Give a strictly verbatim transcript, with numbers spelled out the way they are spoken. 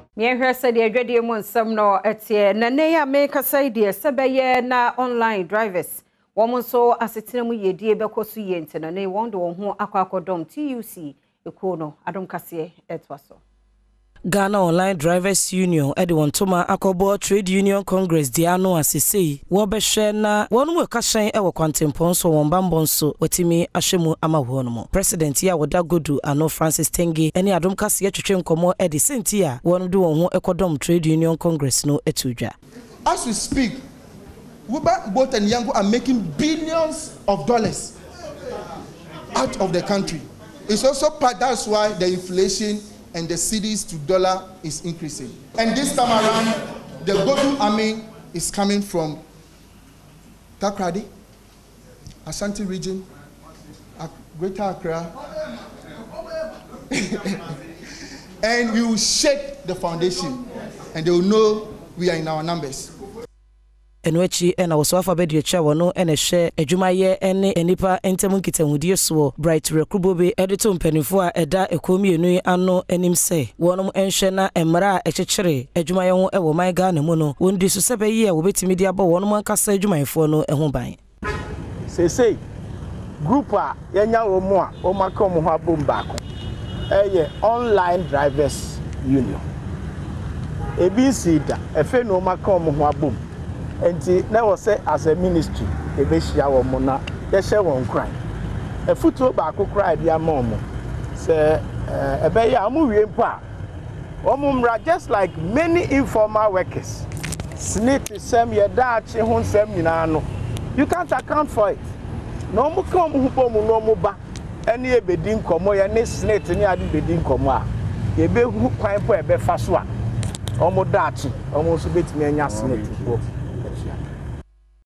Me hear say the Dwadie mu nsam no etie na ne ya make say the sebeye na online drivers womo so asetena mu yedie bekoso ye ntena ne won de won ho akwakodom T U C ekuo no Adom kase etwaso Ghana Online Drivers Union edi wontoma akobo Trade Union Congress di ano asesei wo behwe na wonu we kahyen e wo kwantempon so won bambon so wetimi ahwemu amaho no mo president ya woda godu ano Francis Tenge eni Adom kase twetwe nkomo edi senti a wonu de won ho ekodom Trade Union Congress no etudwa. As we speak, Uber, Bolt and Yango are making billions of dollars out of the country. It's also part, that's why the inflation and the cedis to dollar is increasing. And this time around, the Godu army is coming from Takrady, Ashanti region, Greater Accra, and we will shake the foundation, and they will know we are in our numbers. Enwechi ena wosoafa bedu cha wono ene hye adwumaye ene enipa entemu nkitahudie so bright rekrubobe editor mpanifo a eda ekomienu ano enim se wonom enhye na emra echechire adwumaye ho ewo man Ghana mu no wondi so sebeye a wobetimi dia bo wonom ankasa adwumayefo no eho ban sesei group a yenya wo mu a o maka mo ho abom baako eye Online Drivers Union ebi sida efe no maka mo ho abom. And now say as a ministry, the Beshia or Mona, they share one crime. A football back who cried, dear mom. Say, a bay, I'm moving pa. Omumra, just like many informal workers. Snip is some year Dutch, hon seminano. You can't account for it. No more come who come no more back. Any bedin como, any snake, any other bedin como. You be who climb for a befaswa. Almost Dutch, almost a bit me and your snake.